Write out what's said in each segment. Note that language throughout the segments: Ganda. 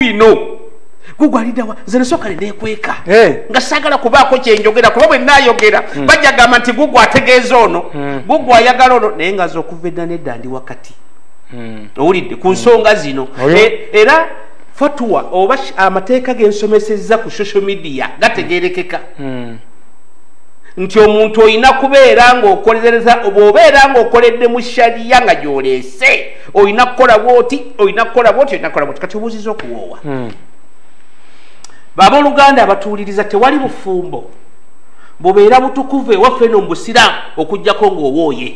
bino Gugwa lidawa zene soka nekweka nga sagala kubaako kyenjogera kuba bwe nayogera bajja gamba nti Gugwa ategeeza ono Gugwa ayagala ono naye nga z'okuvedda nedda ndi wakati owulidde ku nsonga zino era fatwa oba amateeka g'ensomesezza ku social media gategeerekeka nti omuntu olina kubeera ng'okolereza bw'obeera ng'okoledde mu shariya nga gy'oleese olina kukola bw'oti olina kukola bw'oti olina kukola bw'oti kati obuuziza okuwoowa Baboluganda abatuuliriza tewali bufumbo bubeera butukuvu ewaffe no mu busiraamu okuggyako ng'owooye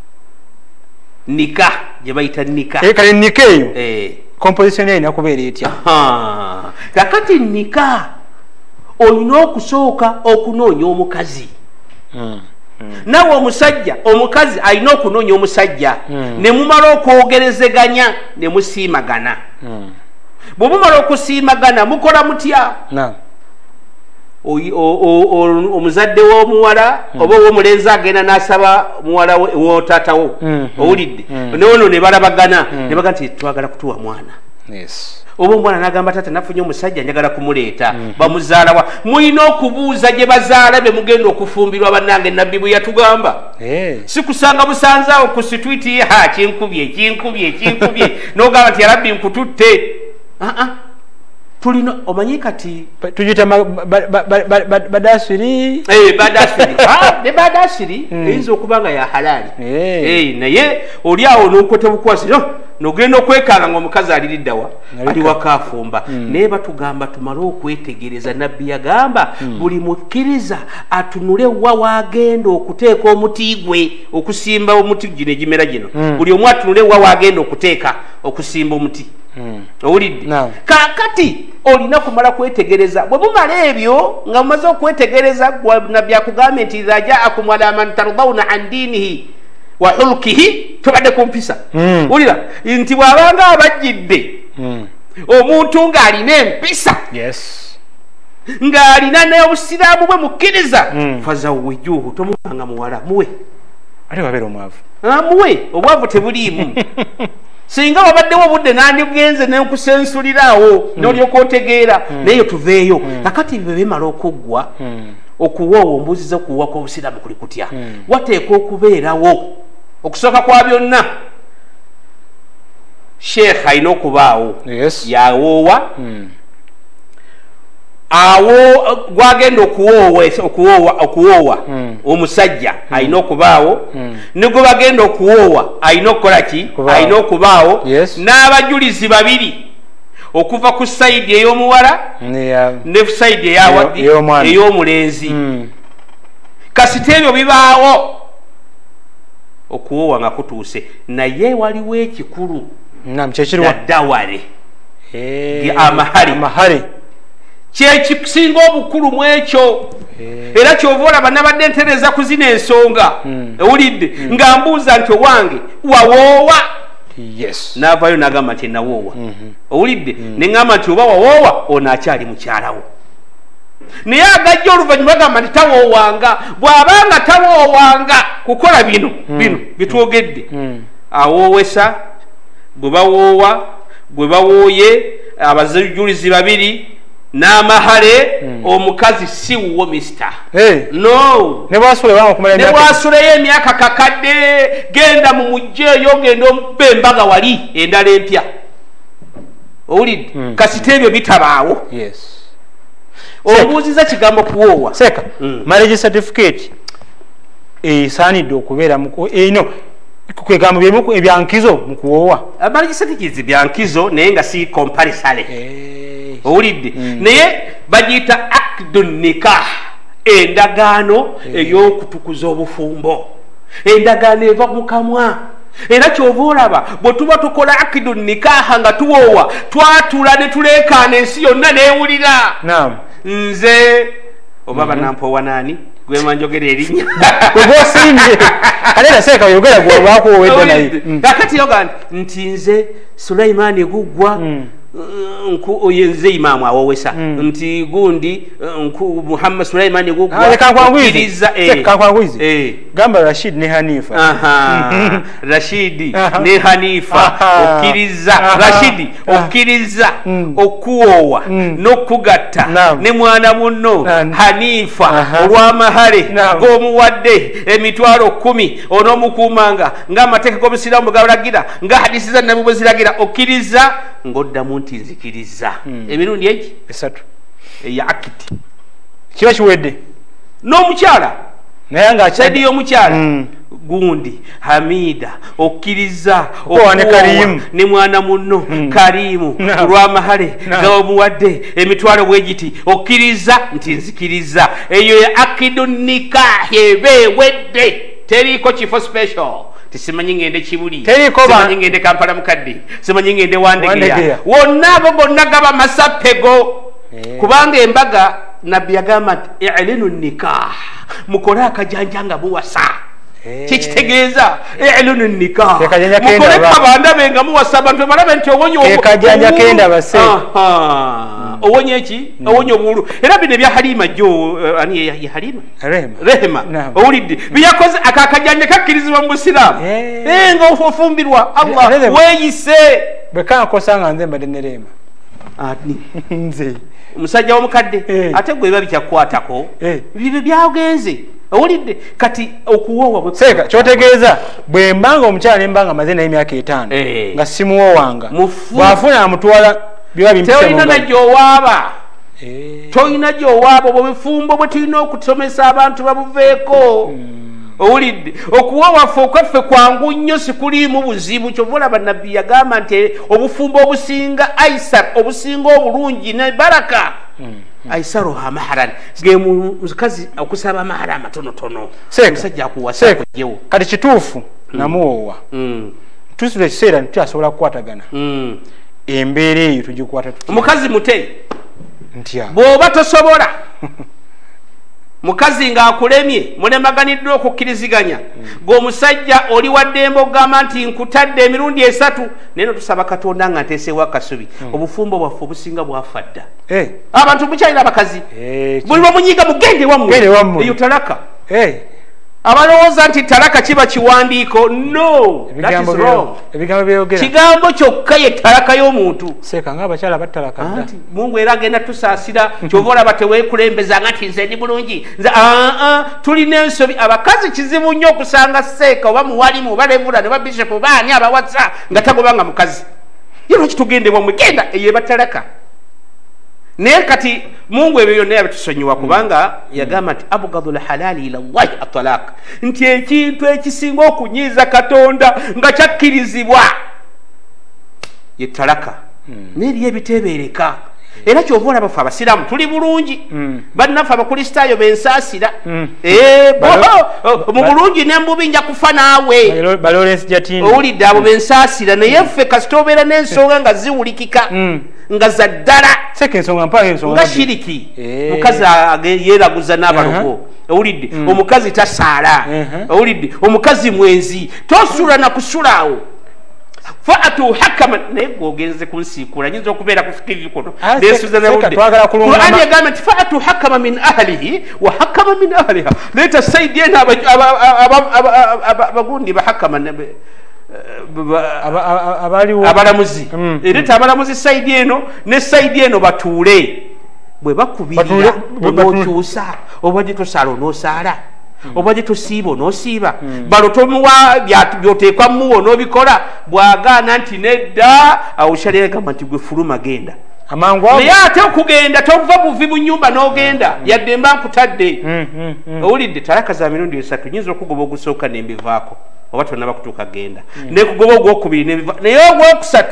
nika gye bayita nika kale nika eyo composition erina kubeera etya kakati nika olina okusooka okunoonya omukazi nawe omusajja omukazi alina okunoonya omusajja ne mumala okwogerezeganya ne musiimagana bw'omumala okusiimagana mukola mutya omuzadde w'omuwala oba ow'omulenzi agenda n'asaba muwala w'otaatawo owulidde nono ne balabagana ne baga nti twagala kutuwa mwana oba omwana n'agamba taata nafunye omusajja njagala kumuleeta bamuzaalawa mulina okubuuza gye bazaala be mugenda okufumbirwa bannange nabbi bwe yatugamba si kusanga busanzaawo ku sitwiti kinkubye n'ogamba nti yarabbi nkututte tulina omanyi kati tujita badasiri ne badasiri eyinza okuba nga ya halali naye oli awo n'okwete bukwasi nogenda okwekanga ng'omukazi aliriddawa ali wakaafumba naye batugamba tumale okwetegereza nabbi yagamba buli mukkiriza atunule wa waagenda okuteeka omuti gwe okusimba omuti gino egimera gino buli omu atunule wa waagenda okuteeka okusimba omuti owulidde kakati olina kumala kwetegereza bwe mumala ebyo nga mumaze okwetegereza nabbi akugambye nti idha jaakum ala man tardawna an dinihi wa hulkihi tobadde kumpisa wulira nti bw'abanga abajjidde omuntu ng'alina empisa ng'alina n'obusiraamu bwe mukkiriza fazawwijuuhu tomuwanga muwala muwe ate wabeera omwavu muwe obwavu tebuliimu singa wabaddewo obudde nandigenze nenkusensuliraawo n'olyoka otegeera naye tuveeyo kakati bwe bimala okuggwa okuwoowa ombuuziza okuwuwa kw'obusiraamu kuli kutya wateeka okubeerawo okusooka kwa byonna sheekh alina okubaawo yawoowa awo gwagenda okuwoowa omusajja alina okubaawo ne gwe bagenda okuwoowa alina okukola ki alina okubaawo n'abajulizi babiri okuva ku sayidi ey'omuwala ne sayidi ey'omulenzi kasita ebyo bibaawo okuwoowa nga kutuuse naye waliwo ekikulu naddawale amahari kyekisinga obukulu mu ekyo era kyova olaba nabadde ntereza kuzina ensonga ewulidde nga mbuuza nti owange wawoowa n'avaayo n'agamba nti nawoowa owulidde ne ŋŋamba nti oba wawoowa ono akyali mukyalawo naye agajja oluvannyuma agamba nti tawoowanga bw'abanga tawoowanga kukola bino bitwogedde awoowesa gwe bawoowa gwe bawooye abajulizi babiri n'amahale omukazi si wuwo mister no ne bwasuleyo emyaka kakadde genda mu mujja eyo genda omubba embaga wali endala empya owulidde kasita ebyo bitabaawo obuuziza kigambo kuwoowa seka marriage certificate esaanidde okubeera eno kwegamba byemu ebyankizo mu kuwoowa marriage certificate byankizo naye nga si comparisale owulidde naye bagiyita akdun nikah endagaano ey'okutukuza obufumbo endagaano eva mu kamwa era kyova olaba bwe tuba tukola akdun nikaha nga tuwoowa twatula ne tuleekaana ensi yonna neewulira nze oba banampoowa naani gwema njogera erinnya ogosimbye kale naseeka oyogera gwolwakuwowedde naye kakati yoga nti nze Sulaimaani Gugwa nku oyenze imaamu awowesa nti gundi nku Muhammad Sulaiman kakwangwizi gamba Rashid ne Hanifa Rashidi ne Hanifa okiriza Rashidi okiriza okuwowa n'okugatta ne mwana munno Hanifa olw'amahale g'omuwadde emitwalo 10 onoomukuumanga ng'amateeka g'Obusiraamu gabulagira nga hadisi za Nabbi bwe ziragira okkiriza ng'oddamu nti nzikiriza emirundi egi 3 eya akiti kiba kiwedde n'omukyala naye nga sedi y'omukyala gundi Hamida okkiriza ne mwana munno Karimu olw'amahale g'omuwadde emitwalo bwegiti okkiriza nti nzikiriza eyo ya akidu nikah ebewedde teriiko kifo special tisimanyi ngende Kibuli simanyi ngende Kampala mukadde simanyi ngende Wandegeya wonna abo bonna gaba masapego kubanga embaga Nabbi yagamba nti i'linu nikah mukole akajanja nga muwasa kikitegeeza i'linu nikah mukole kabanda nga muwasa abantu balabe nti owonye kajanja kenda base owonye eki owonye obulu era bino bya Halima jo ani ya Halima Rehema owulidde byakoze akakajanja kakkirizibwa mu Busiraamu nga ofumbirwa Allah weeyise bwekanakosanga nze mbadde ne Rehema nze omusajja w'omukadde ate gwe biba bikyakwatako bibe byagenze owulidde kati okuwoowa seeka kyotegeeza bwe mbanga omukyala ne mbanga maze naye emyaka 5 nga simuwoowanga bw'afuna amutwala biba tolina nagyowaaba tolina gyowaaba obwo bifumbo bwe tulina okutomesa abantu babuveeko owulidde okuwawaffe okwaffe kwangu nnyo sikuliimu buzibu kyova olaba Nabbi yagamba nti obufumbo obusinga aisar obusinga obulungi ne baraka aisaruha maharan ge mukazi okusaba mahara amatonotono omusajja akuwasa kujjewo kati kituufu namuwoowa tusula ekiseera ntityasobola kukwatagana embeera eyo tugikwata omukazi mute ntya bw'oba tosobola mukazi ng'akulemye mulemaganiddwa okukkiriziganya ng'omusajja oli waddembe okugamba nti nkutadde emirundi 3 naye tusaba Katonda nga nteeseewo akasubi obufumbo bwaffe obusinga bwafa dda abantu mukyalira abakazi buli lwomunyiga mugende wammwe eyo talaka abalowooza nti talaka kiba kiwandiiko no kigambo kyokka ye talaka y'omuntu nti Mungu era agenda tusaasira kyova olaba teweekulembezanga nti nze ndi bulungi nze tulina ensobi abakazi kizibu nnyo okusanga seeka oba muwalimu oba levula ne babishopu baani abawasa nga tagobanga mukazi ye lwaki tugende bwamwe genda eyo eba talaka naye kati Mungu ebyo byonna yabitusonyiwa kubanga yagamba nti abgadul halali ila Allahi atalaq nti ekintu ekisinga okunyiiza Katonda nga kyakkirizibwa ye talaka n'eriyo ebiteebereka era kyova olaba ffe Abasiraamu tuli bulungi bannaffe Abakristaayo bensaasira mu bulungi n'embubi nja kufa naawe owulidde abo bensaasira naye ffe kasita obeera n'ensonga nga ziwulikika nga za ddala nga shiriki mukazi yeeraguza n'abalogo owulidde omukazi tasaala owulidde omukazi mwenzi tosula na kusulaawo fa'atu hakaman naye gwogenze kunsiikula nyinza okubeera ku TV kuno Qur'an yagamba nti fa'atu hakama min ahlihi wa hakama min ahliha leta saidi ena abagundi bahakama abalamuzi leta abalamuzi saidi eno ne saidi eno batuule bwe bakubirira onookyusa oba gye tosaala onoosaala oba gye tosiiba onoosiiba balo tomuwa byoteekwa muwo n'obikola bw'agaana nti nedda awushalegamba nti gwe fuluma genda naye ate okugenda tova buvi mu nnyumba n'ogenda yadde mba nkutadde owulidde talaka za mirundi 3 nyinza okugoba ogusooka nembivaako oba tonna bakutuuka genda nekugoba ogwokubiri nembivaako naye ogwokusatu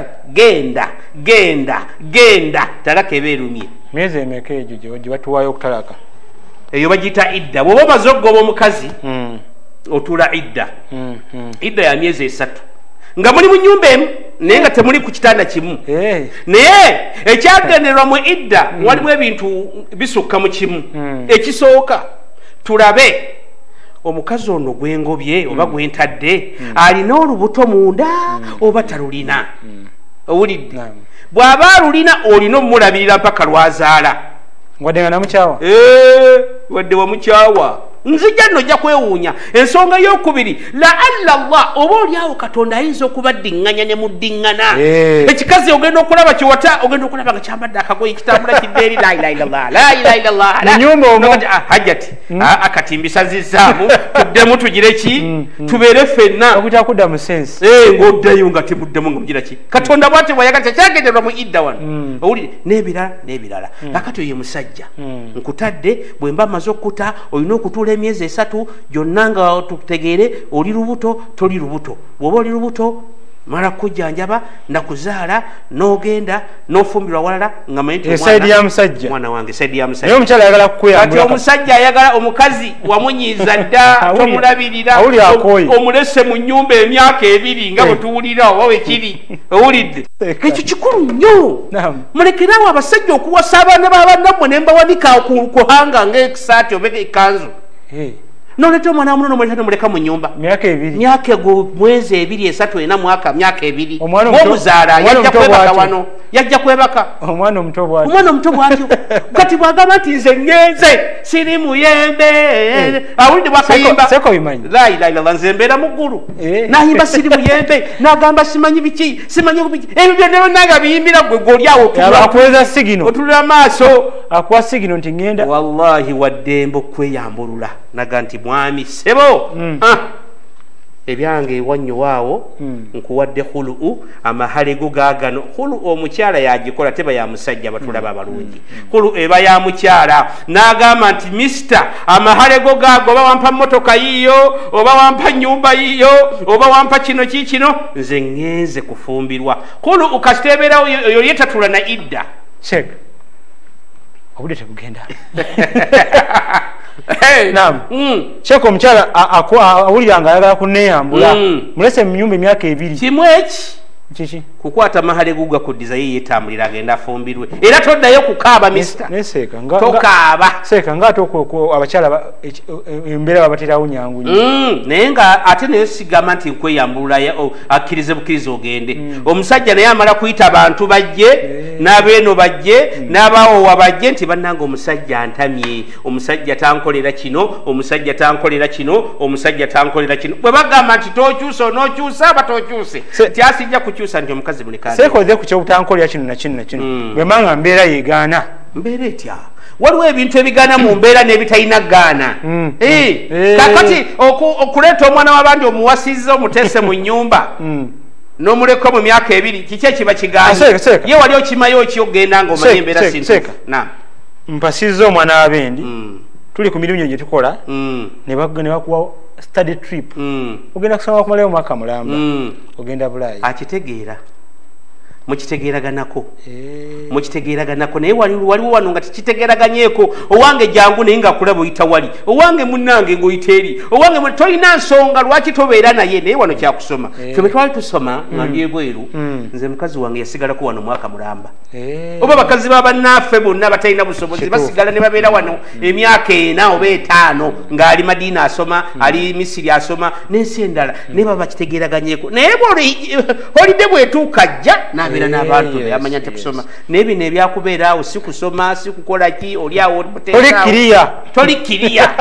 genda talaka eba erumye myezi emeka egyo gye batuwaayo okutalaka eyo bagiyita idda bw'oba omaze okugoba omukazi otuula idda ya myezi 3 nga muli mu nnyumba emu naye nga temuli ku kitanda kimu naye ekyagenderwa mu idda walimu ebintu bisukka mu kimu ekisooka tulabe omukazi ono gwengobye oba gwentadde alina olubuto munda oba talulina owulidde bw'aba alulina olina omulabirira mpaka lwazaala wadde nga namukyawa wadde wamukyawa nzijja nno ojja kwewuunya ensonga y'okubiri laalla allah oba oliawo katonda ayinza okubaddiŋŋanya ne muddiŋŋana ekikazi ogenda okulaba kiwata ogenda okulaba nga kyambadde akagoye kitambula kidde eri hajjati kati mbisazizaamu tuddemu tugire ki tubeere ffenna okutakudda mu sensi ng'oddayo nga tibuddemu nga mugira ki katonda bwati bwayagala tekyagenderwa mu idda wano owulire n'ebirala akati oyo musajja nkutadde bwe mba maze okkuta olina okutuula emyezi 3 gyonna nga tutegeere oli lubuto toli lubuto bw'oba oli lubuto mala kujjanjaba nakuzaala n'ogenda n'ofumbirwa walala nga mwana wange saidi ya musajja omukyala ayagala kukuyambula kati omusajja ayagala omukazi wamunyiiza dda tomulabirira omulese mu nnyumba emyaka 2 nga bwe tuwulira oba wekiri owulidde ekyo kikulu nnyo mulekerawo abasajja okuwasa abaana b'abannammwe ne mbawanika kuhanga ng'ekisaati oba ekanzu noleta omwana wamuno nomuleta nomuleka mu nyumba myaka ego mwezi 2 3 mwaka myaka 2 omuzaala yajja kwebaka wano yajja kwebaka omwana omuto bwatyo kati bwagamba nti nze ngenze siri muyembe awulidde bwakayimba la nze mbeera mu ggulu nayimba siri muyembe nagamba simanyi biki ebyo byonna nanga biyimbira gwe golyawo otulira maaso akuwa sigino nti ngenda wallahi waddembe okweyambulula naga nti mwami sebo ebyange ewannyo waawo nkuwadde khulu amahale go gaagano khulu omukyala yagikola teba ya musajja batulaba abalungi khulu eba ya mukyala n'agamba nti mister amahale go gaago oba wampa mmotoka yiyo oba wampa nyumba yiyo oba wampa kino kikino nze ngenze kufumbirwa khulu ukasitebeerawo yoli etatula na idda obudde tebugenda kyeko omukyala awulira nga ayagala kuneyambula mulese mu nyumba emyaka 2 kimu eki kiki kukwata mahale guga kuddiza ye yetambulira agenda afumbirwe era toddayo kukaaba mister tokaaba seeka ng'ate abakyala embeera babaterawo nyangu naye nga ate naye sigamba nti nkweyambulula akkirize bukkiriza ogende omusajja naye amala kuyita abantu bajje n'abeeno bajje n'abaawowa bajje nti bannanga omusajja antamye omusajja tankolera kino omusajja tankolera kino omusajja tankolera kino bwe bagamba nti tokyusa onookyusa aba tokyuse nti asijja kukyusa nti omukazi seekoze ku kyobutankolera kino nakino bwemanga mbeera yeegaana mbeera etya waliwo ebintu ebigaana mu mbeera n'ebitalina gaana kakati okuleeta omwana w'abandi omuwasizza omuteese mu nnyumba n'omuleka mu myaka 2 kiki ekiba kigaana ye wali okimayo okyogenda ng'omanye embeera sintuufu mpasizza omwana w'abendi tuli ku mirimu gye tukola ne bakuwa study trip ogenda kusoma kumalayo mwaka mulamba ogenda Bulaayi akitegeera mukitegeeraganako naye waliwo wano nga tikitegeeraganyeeko owange jangu naye nga kulaba oyita wali owange munnange ng'oyita eri owange tolina nsonga lwaki tobeera naye naye wano kyakusoma ffe bwe twali tusoma nga ndi ebweru nze mukazi wange yasigalako wano mwaka mulamba oba bakazi babannaffe bonna batalina busobozi basigala ne babeera wano emyaka 4 oba 5 ng'ali Madiina asoma ali Misiri asoma n'ensi endala naye baba bakitegeeraganyeeko naye olidde bwetuuka jja era n'abantu amanya nti kusoma naye bino ebyakubeera awo si kusoma si kukola ki oli awo tolikiriya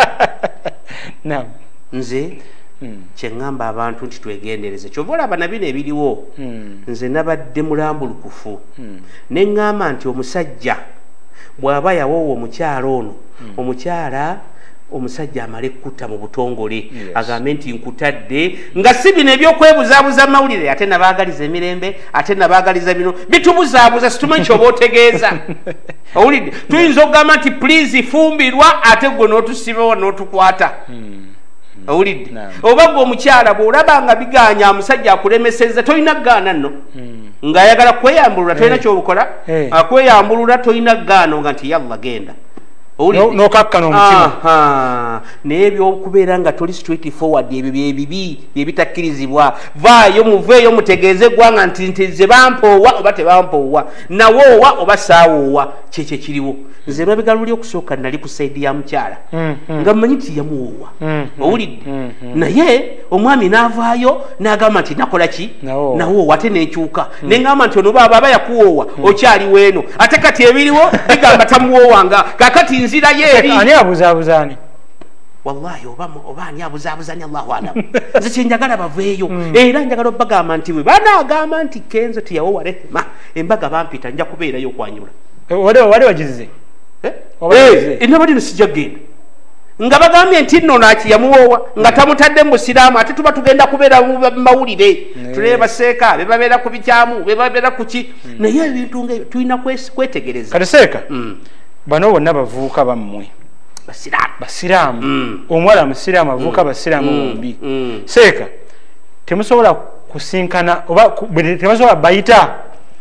nze kyeŋŋamba abantu nti twegendereze kyova olaba na bino ebiriwo nze nabadde mulambulukufu ne ŋŋamba nti omusajja bw'aba yawoowa omukyala ono omukyala omusajja amale kutta mu butongole agambe nti nkutadde nga si bino ebyokwebuzabuza mawulire ate nabaagaliza emirembe ate nabaagaliza bino bitubuzaabuza situmanyi kyoba otegeeza owulidde tuyinza okugamba nti please fumbirwa ate gwe n'otusibawo n'otukwata owulidde oba gwe omukyala bw'olaba nga biganya omusajja akulemeseza tolina kugaana nno ng'ayagala kweyambulula tolina kyobukola akweyambulula tolina kugaano nga nti yalla genda nokakkana omutima naye ebyokubeera nga toli straight forward ebyo byebibi byebitakkirizibwa vaayo muveeyo mutegeeze eggwanga nti ze bampoowa oba tebampoowa nawoowa oba saawoowa kyekyo kiriwo nze lwabigalo luli okusooka nali ku saidi ya mukyala nga mmanyi nti yamuwoowa owulidde naye omwami n'avaayo n'agamba nti nakola ki nawoowa ate n'enkyuka neŋŋamba nti ono baaba yakuwoowa okyaliwo eno ate kati ebiriwo bigamba tamuwoowanga kakati nzirayo eri ani abuzaabuzaani wallahi oba ani abuzaabuzani allahu alamu nze kyenjagala baveeyo era njagala obbagamba nti bwe banaagamba nti Kenzo teyawoowa Rehema embaga bampita nja kubeerayo okwanyula wali wagize nabadino sijja kgenda nga bagambye nti nno nakiyamuwoowa nga tamutadde mu busiraamu ate tuba tugenda kubeera mu mawulire tulebe baseeka be babeera ku bikyamu be babeera ku ki naye ebintu ngaebyo tulina kwetegereza kati seeka bano bonna bavubuka bammwe basiraamu omuwala musiraamu avubuka basiraamu bombi seeka temusobola kusinkana oba temusobola bayita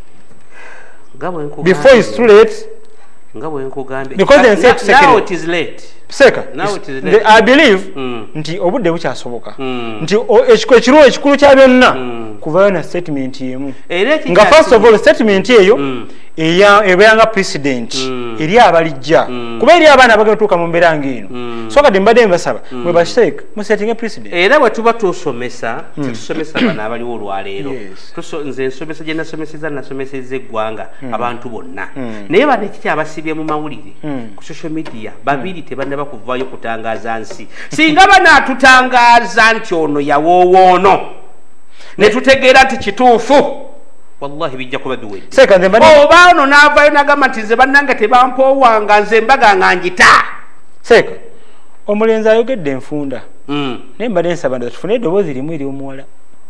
before it's too late because they say now it is late Seka, I believe nti obudde bukyasoboka nti ekiro ekikulu kya byonna kuvayo na statement yemu nga first of all statement eyo ebeeranga president eri abalijja kuba eri abaana bagenda tuuka mu mbeera ng'eno so kati mbadde mbasaba mwe basheeka musetinge president era bwe tuba tusomesa tetusomesa bana abaliwo olwaleero nze ensomesa gye nasomeseza nasomeseza eggwanga abantu bonna naye bano ekikyabasibye mu mawulire ku social media babiri tebannaba kuvayo kutangaza nsi singa banaatutangaza nti ono yawoowa ono ne tutegeera nti kituufu wallahi bijja kuba biwedde oba ono n'avaayo n'agamba nti nze bannange tebampoowanga nze mbaga nga njita seeka omulenzi ayogedde enfunda naye mbadde nsaba nti tufune eddoboozi limu eri omuwala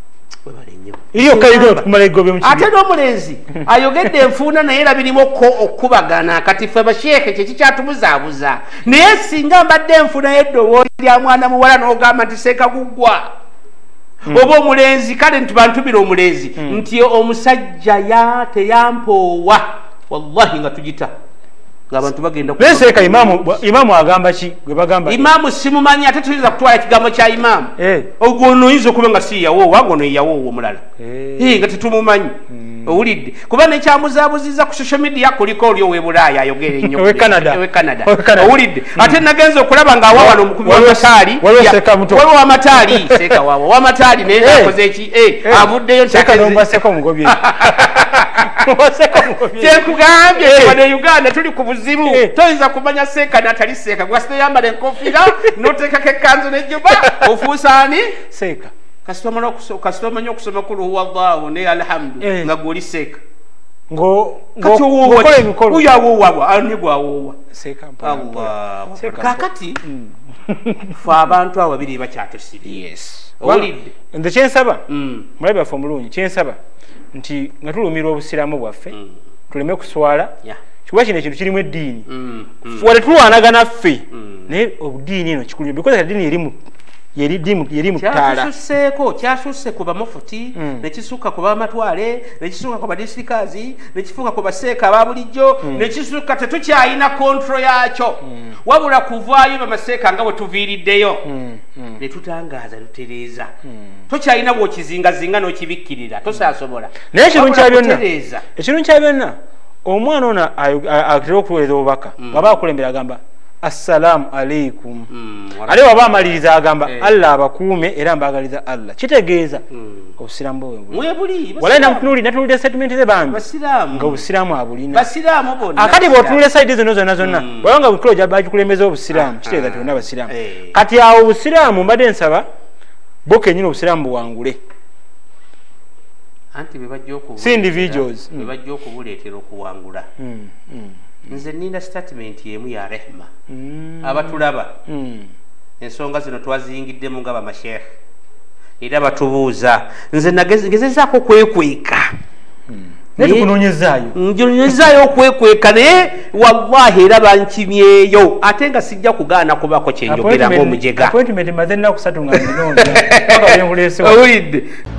ate n'omulenzi ayogedde enfunda naye era birimu okukubagana kati ffe abasheeke kyekikyatubuzaabuza naye singa mbadde enfuna y'eddoboozi lya mwana muwala n'ogamba nti seeka guggwa oba omulenzi kale ntubantubira omulenzi nti omusajja teyampoowa wallahi nga tugita ng'abantu bagenda seeka imaamu agamba ki gwe bagamba imaamu simumanyi ate tuyinza kutwala ekigambo kya imaamu ogwo ono oyinza okuba nga si yawoowa ngono yeyawoowa omulala nga tetumumanyi owulidde kuba nekyamuzaabuziza ku social media kuliko oli owebulaaya ayogera ennyo ewe Canada owulidde ate nagenza okulaba ng'awawala omukubi w'amataali waliwo w'amataali seeka waawa w'amataali naye nakoze eki avuddeyo kyekugambye bane Uganda tuli ku buzibu toyinza kumanya seeka natali seeka gwasite yambala enkofiira n'oteekako ekkanzu n'ejjuba ofuusaani seeka kasita omanya okusoma ku luhuwallahu ne alhamdu nga gwoli seeka ng'okola emikolo uyo awoowa ani gwawoowa kakati fe abantu abo babiri bakyatusibye owulidde nze kyensaba mulabi waffe omulungi kyensaba nti nga tulumirwa obusiraamu bwaffe tuleme kuswala kikuba kino ekintu kirimu eddiini wale tulwanagana ffe naye obudiini eno kikulu because eddiini yeri mutaala kyasusse ku bamufuti nekisuka ku bamatwale nekisuka ku badisitikazi nekifuuka ku baseeka aba bulijjo nekisuka tetukyayina kontro yakyo wabula kuvaayo bamaseeka nga bwe tuviiriddeyo ne tutangaaza lutereeza tokyayina bw'okizingazinga n'okibikkirira tosaasobola naye ekintu kya byonna omwana ono atera okuweereza obubaka waba akulembera agamba assalamu alaikum ate waba amaliriza agamba Allah abakuume era mbagaliza Allah kitegeeza obusiraamu bwewala natunulira statement ze bambi nga obusiraamu abulina akati bw'otunulira saidi zino zonna wala nga bukiro gyabagikulembeza obusiraamu kitegeeza ti bonna basiraamu kati awo obusiraamu mbadde nsaba bo kenyini obusiraamu buwangule si individuals bebajja okubuleetera okuwangula nze nina statement yemu ya Rehema abatulaba ensonga zino twaziyingiddemu nga bamasheekhe era batubuuza nze nagezezaako okwekweka njonyezayo okwekweka naye wallahi era bankimyeyo ate nga sijja kugaana kubako kyenjogera ng'omujega appointment maze ennaku 3 nga ndinonda owulidde